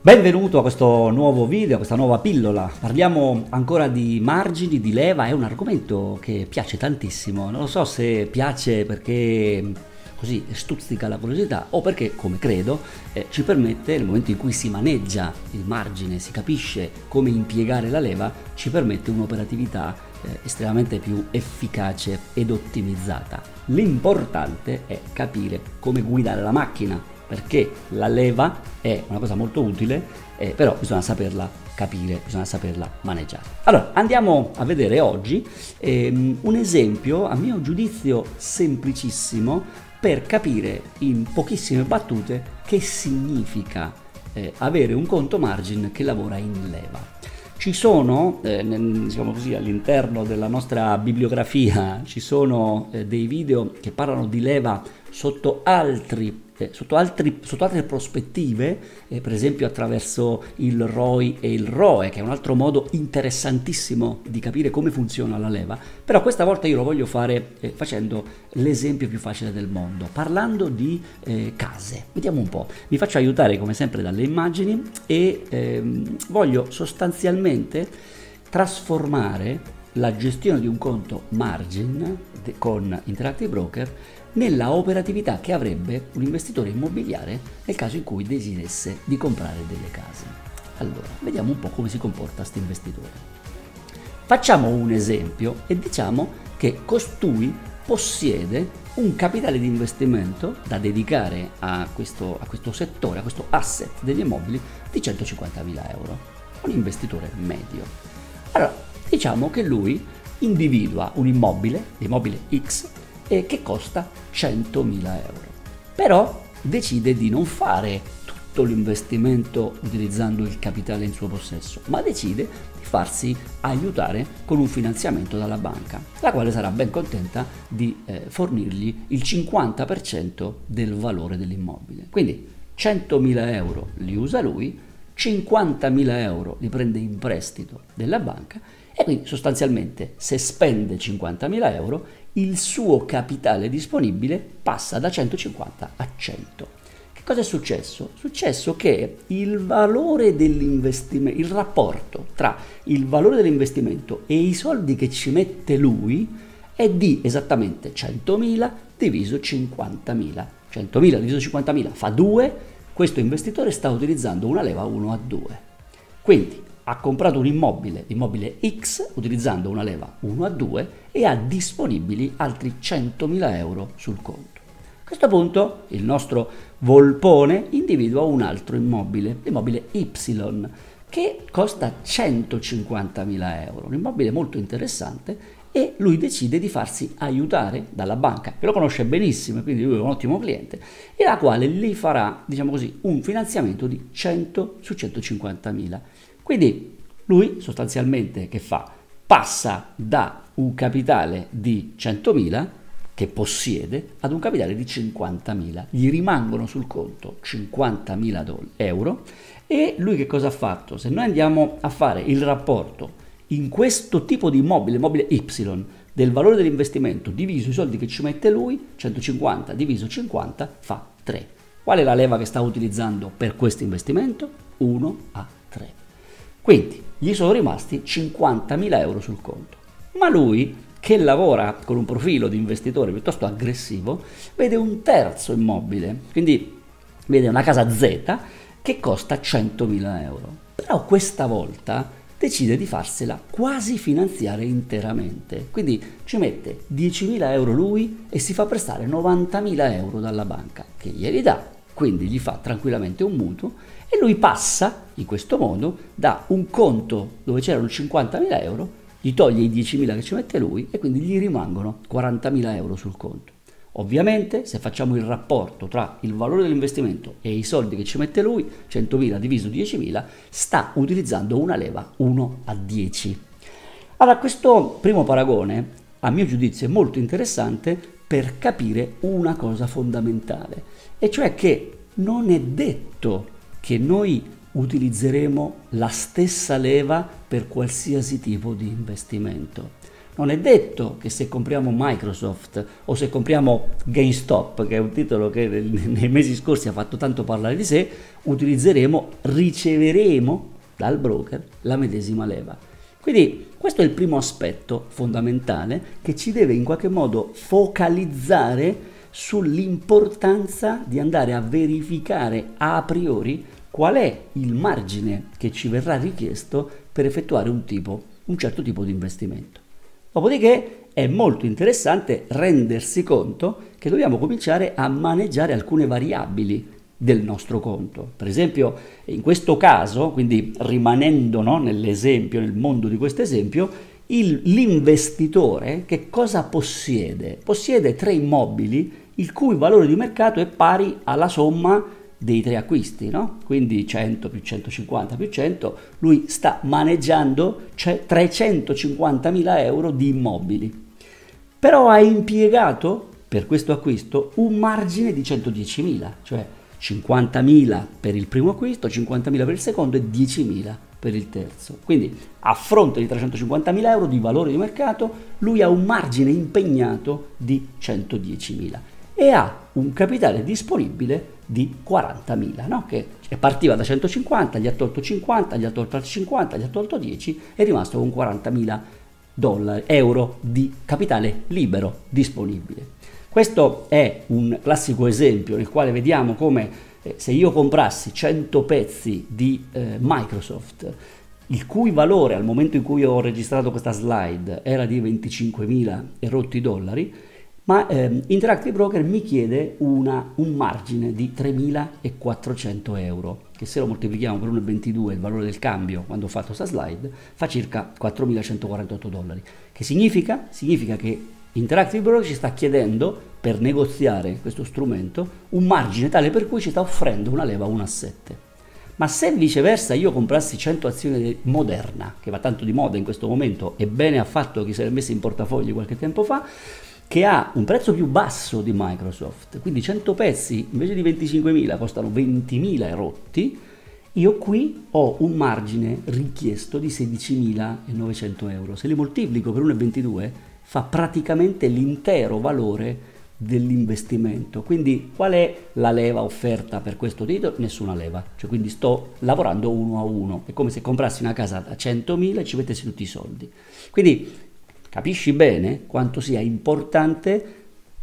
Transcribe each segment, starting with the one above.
Benvenuto a questo nuovo video, a questa nuova pillola. Parliamo ancora di margini, di leva, è un argomento che piace tantissimo. Non lo so se piace perché così stuzzica la curiosità o perché, come credo, ci permette, nel momento in cui si maneggia il margine, si capisce come impiegare la leva, ci permette un'operatività estremamente più efficace ed ottimizzata. L'importante è capire come guidare la macchina, perché la leva è una cosa molto utile, però bisogna saperla capire, bisogna saperla maneggiare. Allora, andiamo a vedere oggi un esempio, a mio giudizio semplicissimo, per capire in pochissime battute che significa avere un conto margin che lavora in leva. Ci sono, diciamo così, all'interno della nostra bibliografia, ci sono dei video che parlano di leva sotto altre prospettive, per esempio attraverso il ROI e il ROE, che è un altro modo interessantissimo di capire come funziona la leva, però questa volta io lo voglio fare facendo l'esempio più facile del mondo, parlando di case. Vediamo un po', mi faccio aiutare come sempre dalle immagini e voglio sostanzialmente trasformare la gestione di un conto margin con Interactive Broker nella operatività che avrebbe un investitore immobiliare nel caso in cui decidesse di comprare delle case. Allora, vediamo un po' come si comporta questo investitore. Facciamo un esempio e diciamo che costui possiede un capitale di investimento da dedicare a questo settore, a questo asset degli immobili di 150.000 euro. Un investitore medio. Allora, diciamo che lui individua un immobile, l'immobile X, che costa 100.000 euro. Però decide di non fare tutto l'investimento utilizzando il capitale in suo possesso, ma decide di farsi aiutare con un finanziamento dalla banca, la quale sarà ben contenta di fornirgli il 50% del valore dell'immobile. Quindi 100.000 euro li usa lui, 50.000 euro li prende in prestito della banca e quindi sostanzialmente se spende 50.000 euro il suo capitale disponibile passa da 150 a 100. Che cosa è successo? È successo che il valore dell'investimento, il rapporto tra il valore dell'investimento e i soldi che ci mette lui è di esattamente 100.000 diviso 50.000. 100.000 diviso 50.000 fa 2, questo investitore sta utilizzando una leva 1 a 2. Quindi ha comprato un immobile, l'immobile X, utilizzando una leva 1 a 2 e ha disponibili altri 100.000 euro sul conto. A questo punto il nostro Volpone individua un altro immobile, l'immobile Y, che costa 150.000 euro, un immobile molto interessante, e lui decide di farsi aiutare dalla banca, che lo conosce benissimo, quindi lui è un ottimo cliente, e la quale gli farà, diciamo così, un finanziamento di 100 su 150.000. Quindi lui sostanzialmente che fa? Passa da un capitale di 100.000 che possiede ad un capitale di 50.000. Gli rimangono sul conto 50.000 euro e lui che cosa ha fatto? Se noi andiamo a fare il rapporto in questo tipo di immobile, immobile Y, del valore dell'investimento diviso i soldi che ci mette lui, 150 diviso 50 fa 3. Qual è la leva che sta utilizzando per questo investimento? 1 a 3. Quindi gli sono rimasti 50.000 euro sul conto. Ma lui, che lavora con un profilo di investitore piuttosto aggressivo, vede un terzo immobile, quindi vede una casa Z che costa 100.000 euro. Però questa volta decide di farsela quasi finanziare interamente. Quindi ci mette 10.000 euro lui e si fa prestare 90.000 euro dalla banca, che glieli dà. Quindi gli fa tranquillamente un mutuo e lui passa in questo modo da un conto dove c'erano 50.000 euro, gli toglie i 10.000 che ci mette lui e quindi gli rimangono 40.000 euro sul conto. Ovviamente se facciamo il rapporto tra il valore dell'investimento e i soldi che ci mette lui, 100.000 diviso 10.000, sta utilizzando una leva 1 a 10. Allora questo primo paragone a mio giudizio è molto interessante per capire una cosa fondamentale, e cioè che non è detto che noi utilizzeremo la stessa leva per qualsiasi tipo di investimento. Non è detto che se compriamo Microsoft o se compriamo GameStop, che è un titolo che nei mesi scorsi ha fatto tanto parlare di sé, riceveremo dal broker la medesima leva. Quindi questo è il primo aspetto fondamentale che ci deve in qualche modo focalizzare sull'importanza di andare a verificare a priori qual è il margine che ci verrà richiesto per effettuare un certo tipo di investimento. Dopodiché è molto interessante rendersi conto che dobbiamo cominciare a maneggiare alcune variabili del nostro conto. Per esempio, in questo caso, quindi rimanendo, no, nell'esempio, nel mondo di questo esempio, l'investitore che cosa possiede? Possiede 3 immobili il cui valore di mercato è pari alla somma dei 3 acquisti, no? Quindi 100 più 150 più 100, lui sta maneggiando 350.000 euro di immobili. Però ha impiegato per questo acquisto un margine di 110.000, cioè 50.000 per il primo acquisto, 50.000 per il secondo e 10.000 per il terzo. Quindi a fronte di 350.000 euro di valore di mercato, lui ha un margine impegnato di 110.000 e ha un capitale disponibile di 40.000, no? Che partiva da 150, gli ha tolto 50, gli ha tolto 50, gli ha tolto 10, è rimasto con 40.000 euro di capitale libero disponibile. Questo è un classico esempio nel quale vediamo come se io comprassi 100 pezzi di Microsoft, il cui valore al momento in cui ho registrato questa slide era di 25.000 e rotti dollari, ma Interactive Broker mi chiede un margine di 3.400 euro, che se lo moltiplichiamo per 1,22, il valore del cambio quando ho fatto questa slide, fa circa 4.148 dollari. Che significa? Significa che Interactive Broker ci sta chiedendo, per negoziare questo strumento, un margine tale per cui ci sta offrendo una leva 1,7. Ma se viceversa io comprassi 100 azioni di Moderna, che va tanto di moda in questo momento, e bene ha fatto chi se l'è messa in portafogli qualche tempo fa, che ha un prezzo più basso di Microsoft, quindi 100 pezzi invece di 25.000 costano 20.000 e rotti, io qui ho un margine richiesto di 16.900 euro. Se li moltiplico per 1,22 fa praticamente l'intero valore dell'investimento. Quindi qual è la leva offerta per questo titolo? Nessuna leva, cioè quindi sto lavorando 1 a 1, è come se comprassi una casa da 100.000 e ci mettessi tutti i soldi. Quindi capisci bene quanto sia importante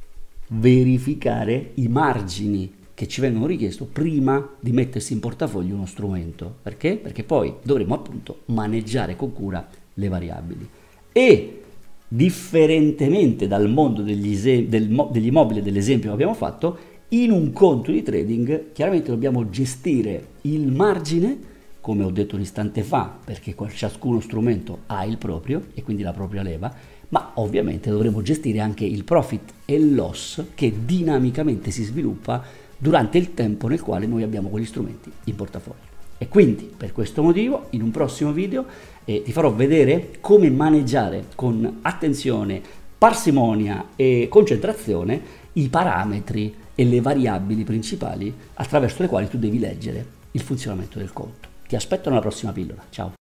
verificare i margini che ci vengono richiesti prima di mettersi in portafoglio uno strumento. Perché? Perché poi dovremo appunto maneggiare con cura le variabili. E differentemente dal mondo degli immobili, dell'esempio che abbiamo fatto, in un conto di trading chiaramente dobbiamo gestire il margine, come ho detto un istante fa, perché ciascuno strumento ha il proprio e quindi la propria leva, ma ovviamente dovremo gestire anche il profit e loss che dinamicamente si sviluppa durante il tempo nel quale noi abbiamo quegli strumenti in portafoglio. E quindi per questo motivo in un prossimo video ti farò vedere come maneggiare con attenzione, parsimonia e concentrazione i parametri e le variabili principali attraverso le quali tu devi leggere il funzionamento del conto. Ti aspetto nella prossima pillola. Ciao!